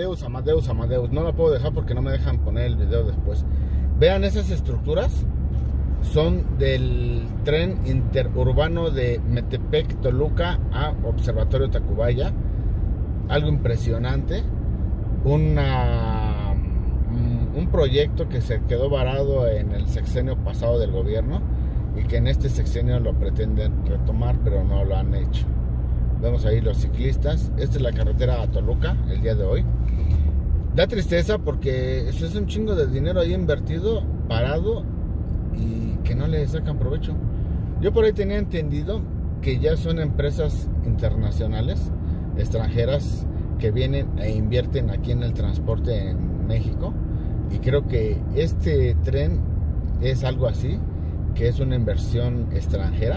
Amadeus. No la puedo dejar porque no me dejan poner el video después. Vean esas estructuras. Son del tren interurbano de Metepec, Toluca a Observatorio Tacubaya. Algo impresionante. Un proyecto que se quedó varado en el sexenio pasado del gobierno y que en este sexenio lo pretenden retomar, pero no lo han hecho. Vemos ahí los ciclistas. Esta es la carretera a Toluca el día de hoy. Da tristeza porque eso es un chingo de dinero ahí invertido, parado, y que no le sacan provecho. Yo por ahí tenía entendido que ya son empresas internacionales, extranjeras, que vienen e invierten aquí en el transporte en México, y creo que este tren es algo así, que es una inversión extranjera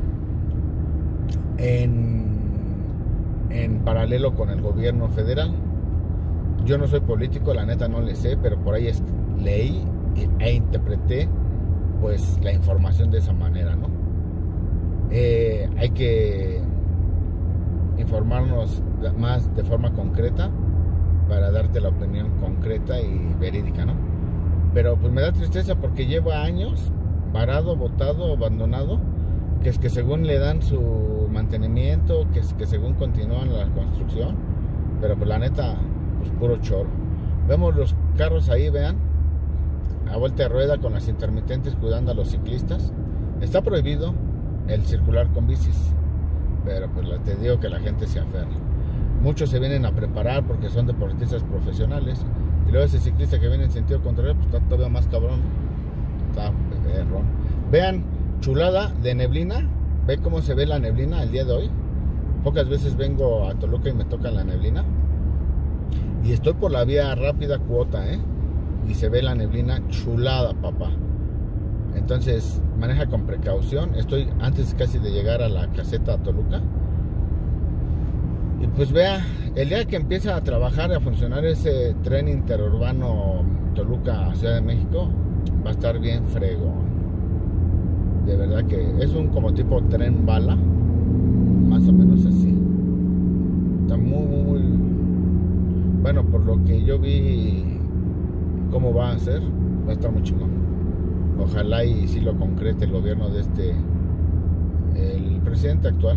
en paralelo con el gobierno federal. Yo no soy político, la neta no le sé, pero por ahí leí e interpreté pues la información de esa manera, ¿no? Hay que informarnos más de forma concreta para darte la opinión concreta y verídica, ¿no? Pero pues me da tristeza porque lleva años varado, botado, abandonado, que es que según le dan su mantenimiento, que es que según continúan la construcción, pero pues la neta, pues puro choro. Vemos los carros ahí, vean, a vuelta de rueda con las intermitentes cuidando a los ciclistas. Está prohibido el circular con bicis, pero pues te digo que la gente se aferra. Muchos se vienen a preparar porque son deportistas profesionales, y luego ese ciclista que viene en sentido contrario pues está todavía más cabrón, está perrón. Vean, chulada de neblina. Ve cómo se ve la neblina el día de hoy. Pocas veces vengo a Toluca y me toca la neblina, y estoy por la vía rápida cuota, y se ve la neblina chulada, papá. Entonces maneja con precaución. Estoy antes casi de llegar a la caseta a Toluca. Y pues vea, el día que empieza a trabajar, a funcionar ese tren interurbano Toluca a Ciudad de México, va a estar bien fregón. De verdad que es un como tipo tren bala, más o menos así. Está muy bueno, por lo que yo vi cómo va a ser, va a estar muy chingón. Ojalá y si lo concrete el gobierno de el presidente actual,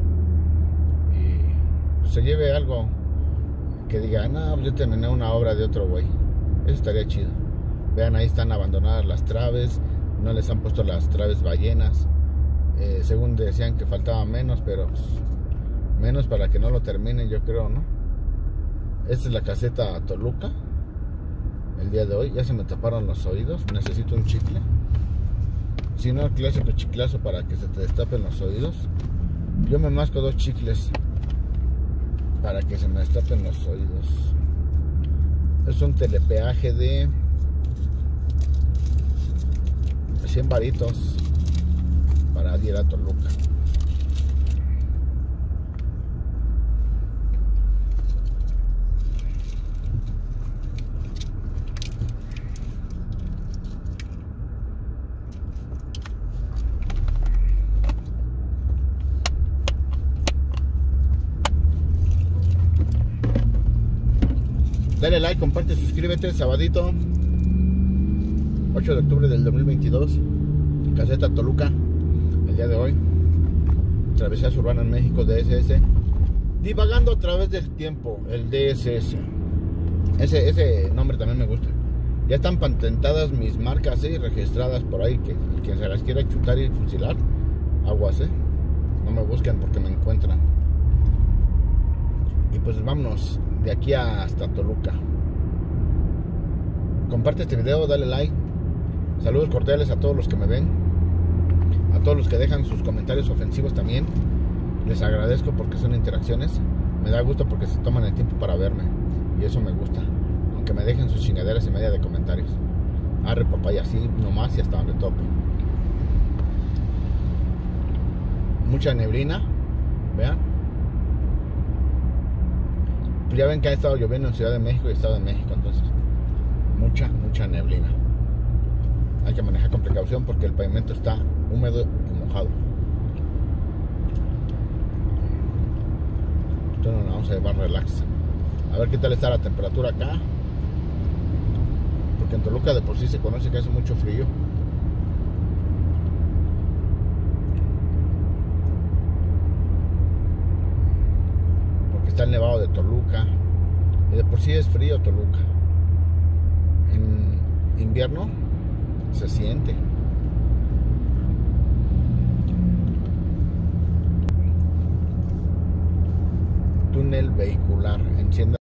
y pues se lleve algo que diga, no, yo terminé una obra de otro güey. Eso estaría chido. Vean, ahí están abandonadas las traves, no les han puesto las traves ballenas. Según decían que faltaba menos, pero pues, menos para que no lo terminen, yo creo, ¿no? Esta es la caseta Toluca el día de hoy. Ya se me taparon los oídos, necesito un chicle. Si no, el clásico chiclazo para que se te destapen los oídos. Yo me masco 2 chicles para que se me destapen los oídos. Es un telepeaje de 100 varitos para ir a Toluca. Dale like, comparte, suscríbete. Sabadito 8 de octubre del 2022, caseta Toluca, el día de hoy. Travesías urbanas en México, DSS. Divagando a través del tiempo, el DSS. Ese nombre también me gusta. Ya están patentadas mis marcas, registradas por ahí, que quien se las quiera chutar y fusilar, aguas, no me busquen porque me encuentran. Y pues vámonos de aquí hasta Toluca. Comparte este video, dale like. Saludos cordiales a todos los que me ven, a todos los que dejan sus comentarios ofensivos también. Les agradezco porque son interacciones. Me da gusto porque se toman el tiempo para verme, y eso me gusta. Aunque me dejen sus chingaderas y media de comentarios. Arre papá, y así nomás y hasta donde tope. Mucha neblina, vean. Pues ya ven que ha estado lloviendo en Ciudad de México y Estado de México, entonces mucha neblina. Hay que manejar con precaución porque el pavimento está húmedo y mojado. Entonces nos vamos a llevar relax. A ver qué tal está la temperatura acá. Porque en Toluca de por sí se conoce que hace mucho frío. Porque está el Nevado de Toluca. Y de por sí es frío Toluca. En invierno se siente. Túnel vehicular. Enciendo